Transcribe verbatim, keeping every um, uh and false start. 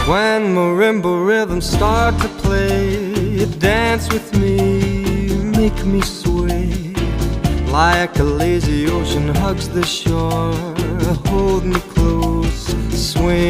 When marimba rhythms start to play, dance with me, make me sway. Like a lazy ocean hugs the shore, hold me close, swing